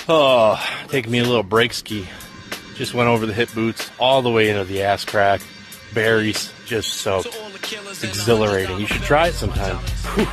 Oh, taking me a little break ski. Just went over the hip boots all the way into the ass crack. Berries, just soaked. It's exhilarating. You should try it sometime. Whew.